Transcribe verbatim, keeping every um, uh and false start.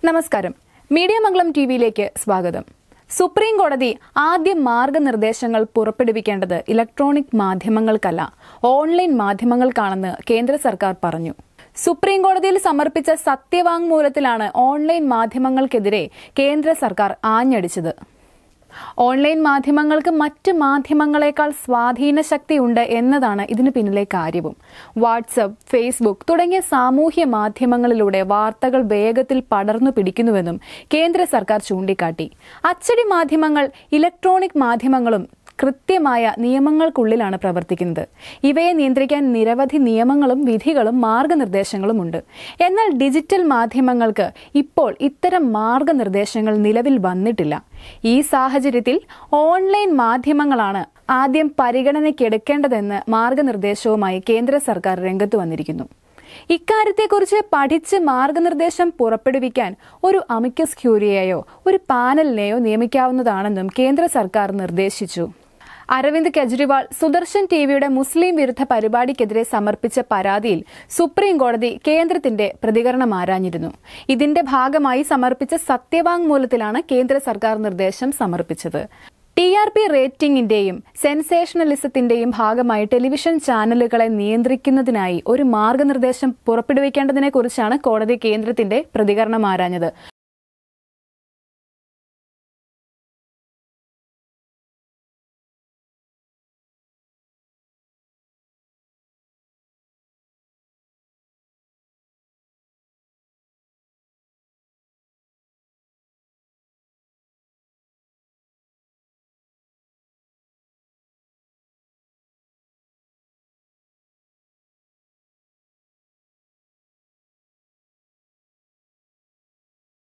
നമസ്കാരം. മീഡിയ മംഗളം ടിവിയിലേക്ക് സ്വാഗതം. സുപ്രീം കോടതി ആദ്യ മാർഗനിർദ്ദേശങ്ങൾ പുറപ്പെടുവിക്കേണ്ടത് ഇലക്ട്രോണിക് മാധ്യമങ്ങൾക്കല്ല, ഓൺലൈൻ മാധ്യമങ്ങൾക്കാണെന്ന് കേന്ദ്ര സർക്കാർ പറഞ്ഞു. സുപ്രീം കോടതിയിൽ സമർപ്പിച്ച സത്യവാങ്മൂലത്തിലാണ് ഓൺലൈൻ മാധ്യമങ്ങൾക്കെതിരെ കേന്ദ്ര സർക്കാർ ആഞ്ഞടിച്ചത്. ഓൺലൈൻ മാധ്യമങ്ങൾക്ക് മറ്റ് മാധ്യമങ്ങളെക്കാൾ സ്വാധീന ശക്തിയുണ്ട് എന്നതാണ് ഇതിനു പിന്നിലെ കാര്യവും. വാട്സ്ആപ്പ്, ഫേസ്ബുക്ക് തുടങ്ങിയ സാമൂഹ്യ മാധ്യമങ്ങളിലൂടെ വാർത്തകൾ വേഗത്തിൽ പടർന്നു പിടിക്കുന്നുവെന്നും കേന്ദ്ര സർക്കാർ ചൂണ്ടിക്കാട്ടി. അച്ചടി മാധ്യമങ്ങൾ ഇലക്ട്രോണിക് മാധ്യമങ്ങളും കൃത്യമായ നിയമങ്ങൾക്കുള്ളിലാണ് പ്രവർത്തിക്കുന്നത്. ഇവയെ നിയന്ത്രിക്കാൻ നിരവധി നിയമങ്ങളും വിധികളും മാർഗനിർദ്ദേശങ്ങളുമുണ്ട്. എന്നാൽ ഡിജിറ്റൽ മാധ്യമങ്ങൾക്ക് ഇപ്പോൾ ഇത്തരം മാർഗനിർദ്ദേശങ്ങൾ നിലവിൽ വന്നിട്ടില്ല. ഈ സാഹചര്യത്തിൽ ഓൺലൈൻ മാധ്യമങ്ങളാണ് ആദ്യം പരിഗണനയ്ക്കെടുക്കേണ്ടതെന്ന് മാർഗനിർദ്ദേശവുമായി കേന്ദ്ര സർക്കാർ രംഗത്ത് വന്നിരിക്കുന്നു. ഇക്കാര്യത്തെക്കുറിച്ച് പഠിച്ച് മാർഗനിർദ്ദേശം പുറപ്പെടുവിക്കാൻ ഒരു അമിക്കസ് ക്യൂറിയെയോ ഒരു പാനലിനെയോ നിയമിക്കാവുന്നതാണെന്നും കേന്ദ്ര സർക്കാർ നിർദ്ദേശിച്ചു. അരവിന്ദ് കെജ്രിവാൾ സുദർശൻ ടിവിയുടെ മുസ്ലിം വിരുദ്ധ പരിപാടിക്കെതിരെ സമർപ്പിച്ച പരാതിയിൽ സുപ്രീം കോടതി കേന്ദ്രത്തിന്റെ പ്രതികരണം ആരാഞ്ഞിരുന്നു. ഇതിന്റെ ഭാഗമായി സമർപ്പിച്ച സത്യവാങ്മൂലത്തിലാണ് കേന്ദ്ര സർക്കാർ നിർദ്ദേശം സമർപ്പിച്ചത്. ടി ആർ പി റേറ്റിംഗിന്റെയും സെൻസേഷണലിസത്തിന്റെയും ഭാഗമായി ടെലിവിഷൻ ചാനലുകളെ നിയന്ത്രിക്കുന്നതിനായി ഒരു മാർഗനിർദ്ദേശം പുറപ്പെടുവിക്കേണ്ടതിനെ കുറിച്ചാണ് കോടതി കേന്ദ്രത്തിന്റെ പ്രതികരണം ആരാഞ്ഞത്.